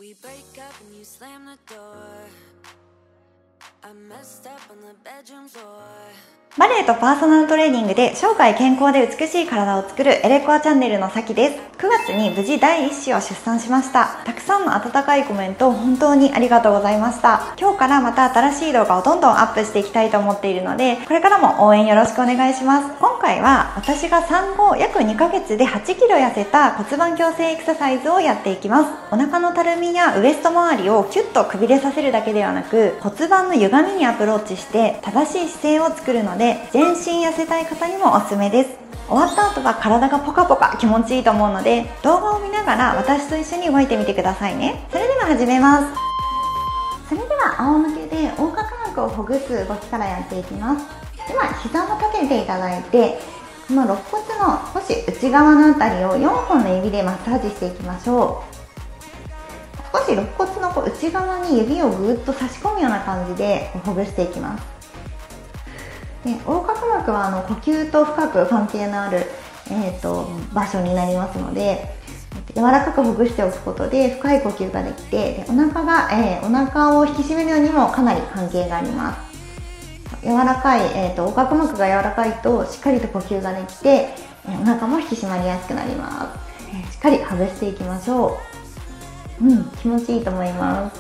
we break up and you slam the door. I messed up on the bedroom floor. バレエとパーソナルトレーニングで生涯健康で美しい体を作るエレコアチャンネルのさきです。9月に無事第1子を出産しました。たくさんの温かいコメント本当にありがとうございました。今日からまた新しい動画をどんどんアップしていきたいと思っているので、これからも応援よろしくお願いします。今回は私が産後約2ヶ月で8キロ痩せた骨盤矯正エクササイズをやっていきます。お腹のたるみやウエスト周りをキュッとくびれさせるだけではなく、骨盤の歪みにアプローチして正しい姿勢を作るので、全身痩せたい方にもおすすめです。終わった後は体がポカポカ気持ちいいと思うので、動画を見ながら私と一緒に動いてみてくださいね。それでは始めます。それでは仰向けで横隔膜をほぐす動きからやっていきます。では膝を立てていただいて、この肋骨の少し内側のあたりを4本の指でマッサージしていきましょう。少し肋骨の内側に指をぐーっと差し込むような感じでほぐしていきます。で、横隔膜は呼吸と深く関係のある、場所になりますので、柔らかくほぐしておくことで深い呼吸ができて、お腹を引き締めるのにもかなり関係があります。柔らかい、横隔膜が柔らかいとしっかりと呼吸ができて、お腹も引き締まりやすくなります。しっかりほぐしていきましょう。気持ちいいと思います。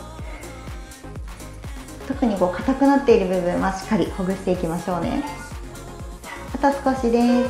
特に硬くなっている部分はしっかりほぐしていきましょうね。あと少しです。はい、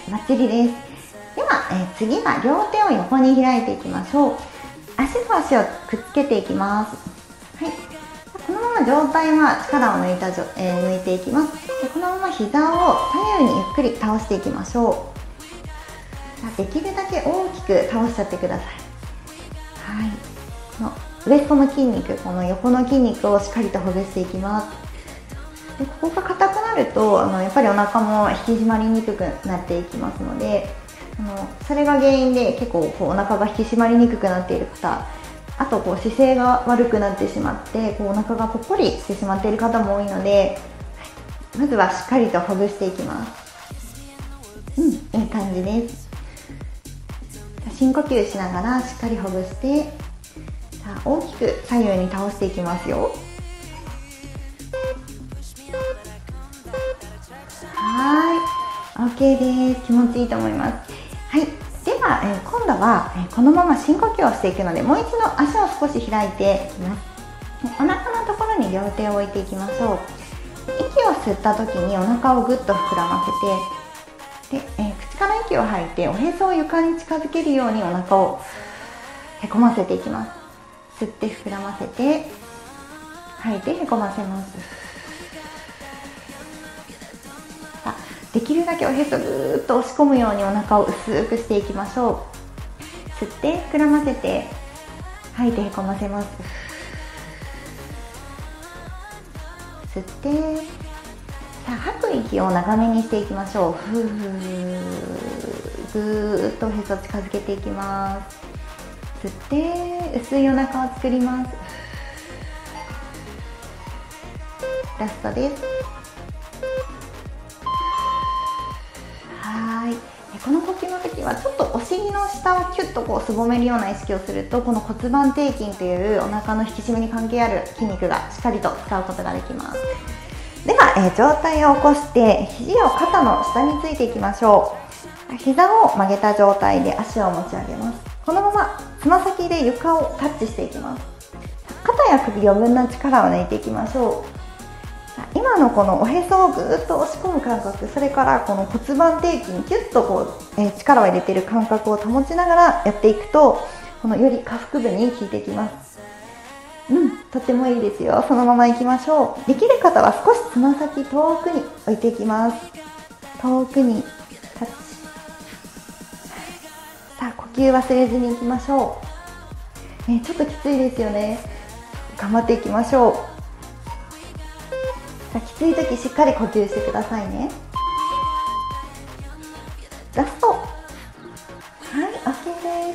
バッチリです。では、次は両手を横に開いていきましょう。足と足をくっつけていきます。はい、このまま上体は力を抜いていきます。で、このまま膝を左右にゆっくり倒していきましょう。できるだけ大きく倒しちゃってください。はい、このウエストの筋肉、この横の筋肉をしっかりとほぐしていきます。で、ここが硬くなるとやっぱりお腹も引き締まりにくくなっていきますので、それが原因で結構お腹が引き締まりにくくなっている方、あと姿勢が悪くなってしまってお腹がぽっこりしてしまっている方も多いので、まずはしっかりとほぐしていきます。いい感じです。深呼吸しながらしっかりほぐして、さあ大きく左右に倒していきますよ。はい、 OK です。気持ちいいと思います。はい、では、今度は、このまま深呼吸をしていくので、もう一度足を少し開いていきます。お腹のところに両手を置いていきましょう。息を吸った時にお腹をぐっと膨らませて、で、口から息を吐いておへそを床に近づけるようにお腹をへこませていきます。吸って膨らませて、吐いてへこませます。さあ、できるだけおへそぐーっと押し込むようにお腹を薄くしていきましょう。吸って膨らませて、吐いてへこませます。吸って、さあ吐く息を長めにしていきましょう。ふーぐーっとおへそを近づけていきます。吸って薄いお腹を作ります。ラストです。はい、この呼吸の時はちょっとお尻の下をキュッとすぼめるような意識をすると、この骨盤底筋というお腹の引き締めに関係ある筋肉がしっかりと使うことができます。では、上体を起こして肘を肩の下についていきましょう。膝を曲げた状態で足を持ち上げます。このままつま先で床をタッチしていきます。肩や首余分な力を抜いていきましょう。今のこのおへそをぐーっと押し込む感覚、それからこの骨盤底筋にキュッと力を入れている感覚を保ちながらやっていくと、このより下腹部に効いていきます。とってもいいですよ。そのままいきましょう。できる方は少しつま先遠くに置いていきます。遠くにタッチ。さあ呼吸忘れずにいきましょう。ちょっときついですよね。頑張っていきましょう。さあきつい時しっかり呼吸してくださいね。ラスト。はい、 OK です。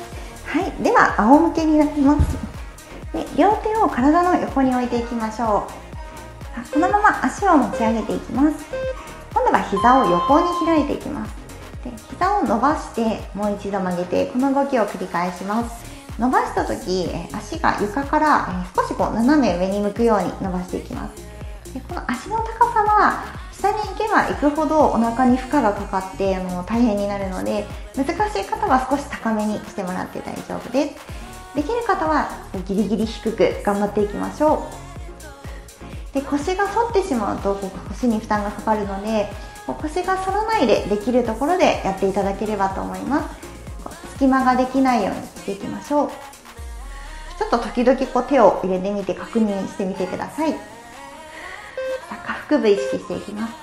はい、では仰向けになります。で、両手を体の横に置いていきましょう。このまま足を持ち上げていきます。今度は膝を横に開いていきます。で、膝膝を伸ばしてもう一度曲げて、この動きを繰り返します。伸ばした時、足が床から少し斜め上に向くように伸ばしていきます。でこの足の高さは下に行けば行くほどお腹に負荷がかかって大変になるので、難しい方は少し高めにしてもらって大丈夫です。できる方はギリギリ低く頑張っていきましょう。で腰が反ってしまうと腰に負担がかかるので、腰が反らないでできるところでやっていただければと思います。隙間ができないようにしていきましょう。ちょっと時々手を入れてみて確認してみてください。下腹部意識していきます。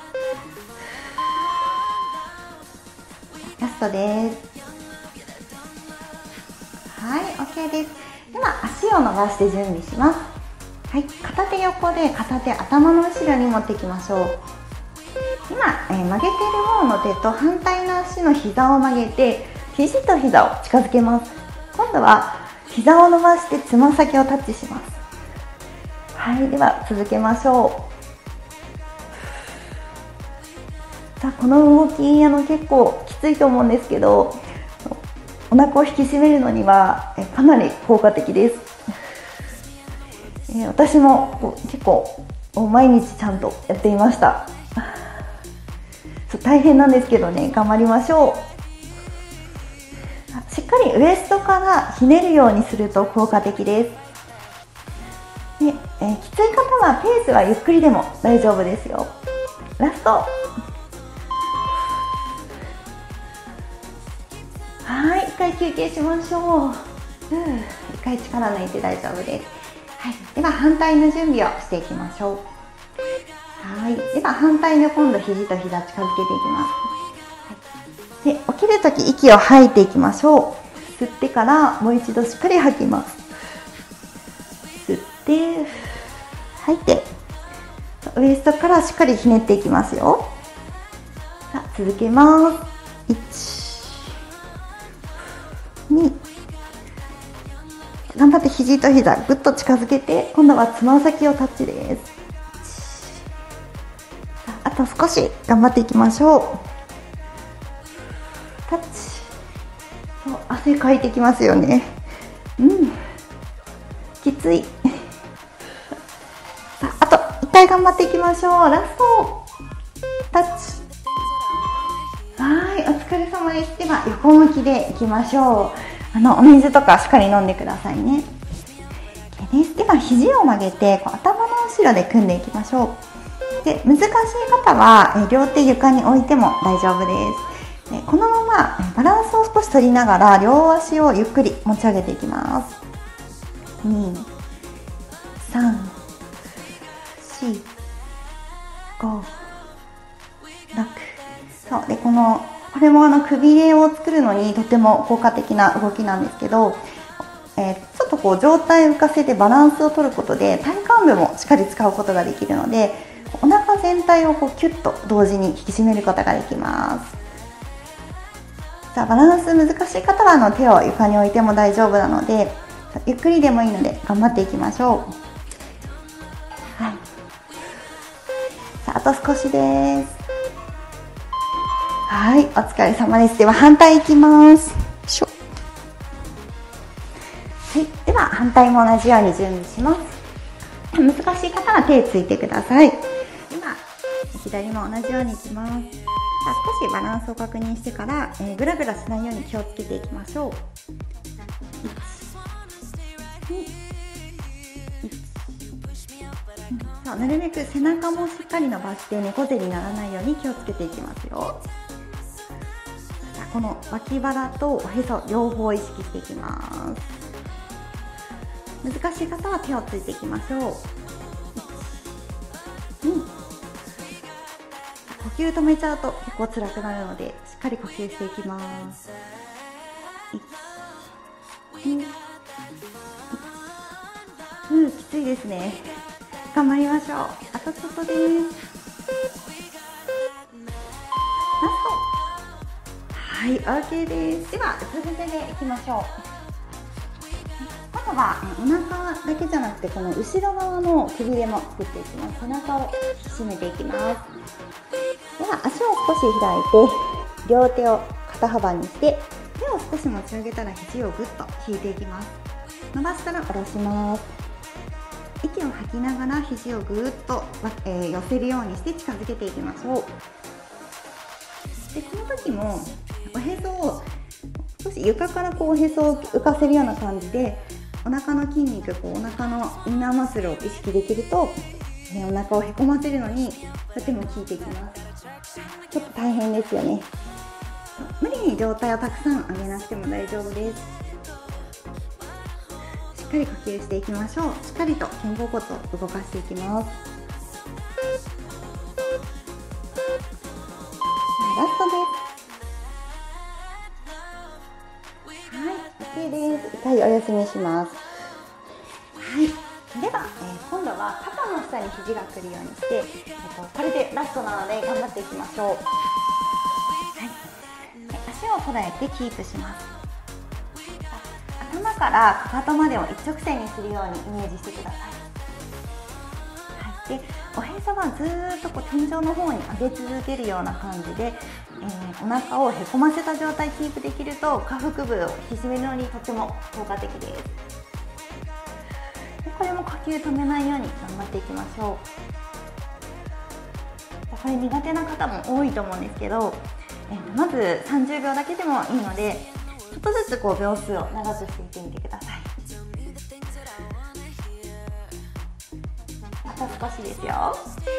ラストです。はい、 OK です。では足を伸ばして準備します。はい、片手横で片手頭の後ろに持っていきましょう。今、曲げている方の手と反対の足の膝を曲げて肘と膝を近づけます。今度は膝を伸ばしてつま先をタッチします。はい、では続けましょう。さあ、この動き結構きついと思うんですけど、お腹を引き締めるのにはかなり効果的です。私も結構毎日ちゃんとやっていました。大変なんですけどね、頑張りましょう。しっかりウエストからひねるようにすると効果的です。で、きつい方はペースはゆっくりでも大丈夫ですよ。ラスト。はい、一回休憩しましょう。一回力抜いて大丈夫です。はい、では反対の準備をしていきましょう。はい、では反対の今度肘と膝近づけていきます。で、起きるとき息を吐いていきましょう。吸ってからもう一度しっかり吐きます。吸って吐いて、ウエストからしっかりひねっていきますよ。さあ続けます。1、2、頑張って肘と膝ぐっと近づけて、今度はつま先をタッチです。あと少し頑張っていきましょう。タッチ。そう、汗かいてきますよね。きつい。さあ、あと1回頑張っていきましょう。ラストタッチ。はい、お疲れ様です。では横向きでいきましょう。お水とかしっかり飲んでくださいね。 OK です。では肘を曲げて頭の後ろで組んでいきましょう。で、難しい方は両手床に置いても大丈夫です。でこのままバランスを少し取りながら両足をゆっくり持ち上げていきます。2、3、4、5、6。そうで、これもくびれを作るのにとても効果的な動きなんですけど、ちょっと上体を浮かせてバランスを取ることで体幹部もしっかり使うことができるので、お腹全体をキュッと同時に引き締めることができます。さあ、バランス難しい方は手を床に置いても大丈夫なので、ゆっくりでもいいので頑張っていきましょう。はい、さあ、あと少しです。はい、お疲れ様です。では反対いきます。はい、では反対も同じように準備します。難しい方は手ついてください。今左も同じようにいきます。さあ、少しバランスを確認してから、ぐらぐらしないように気をつけていきましょう。さあ、なるべく背中もしっかり伸ばして猫背にならないように気をつけていきますよ。さあ、この脇腹とおへそ両方意識していきます。難しい方は手をついていきましょう。呼吸止めちゃうと結構辛くなるので、しっかり呼吸していきます。1、2、きついですね。頑張りましょう。あとちょっとです。ラスト。はい、 OK です。では続けていきましょう。今度はお腹だけじゃなくて、この後ろ側のくびれも作っていきます。背中を引き締めていきます。では足を少し開いて、両手を肩幅にして手を少し持ち上げたら肘をぐっと引いていきます。伸ばしたら下ろします。息を吐きながら肘をぐっと、寄せるようにして近づけていきましょう。でこの時もおへそを少し床からおへそを浮かせるような感じで、お腹の筋肉、お腹のインナーマッスルを意識できると、お腹をへこませるのにとても効いてきます。ちょっと大変ですよね。無理に上体をたくさん上げなくても大丈夫です。しっかり呼吸していきましょう。しっかりと肩甲骨を動かしていきます。ラストです。はい、OK です。一回お休みします。はい、では、今度は肩の下に肘が来るようにして、これでラストなので頑張っていきましょう。はい、足を揃えてキープします。頭からかかとまでを一直線にするようにイメージしてください。はい、でおへそがずーっと天井の方に上げ続けるような感じで、お腹をへこませた状態キープできると下腹部を引き締めるのにとても効果的です。でこれも呼吸止めないように頑張っていきましょう。これ苦手な方も多いと思うんですけど、まず30秒だけでもいいので、ちょっとずつ秒数を長くしていってみてください。あと少しですよ。はい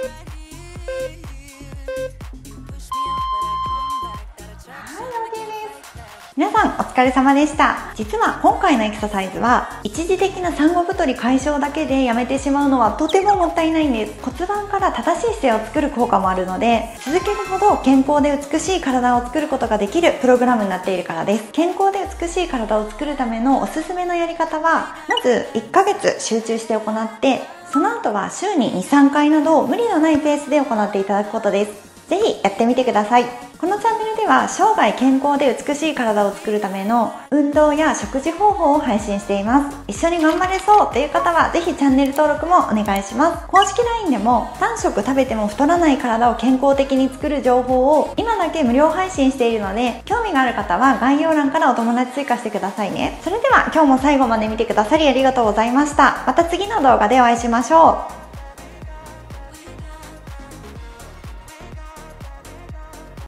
、OK です。皆さんお疲れ様でした。実は今回のエクササイズは一時的な産後太り解消だけでやめてしまうのはとてももったいないんです。骨盤から正しい姿勢を作る効果もあるので、続けるほど健康で美しい体を作ることができるプログラムになっているからです。健康で美しい体を作るためのおすすめのやり方は、まず1ヶ月集中して行って、その後は週に 2,3 回など無理のないペースで行っていただくことです。ぜひやってみてください。このチャンネルでは生涯健康で美しい体を作るための運動や食事方法を配信しています。一緒に頑張れそうという方はぜひチャンネル登録もお願いします。公式 LINE でも3食食べても太らない体を健康的に作る情報を今だけ無料配信しているので、興味がある方は概要欄からお友達追加してくださいね。それでは今日も最後まで見てくださりありがとうございました。また次の動画でお会いしましょう。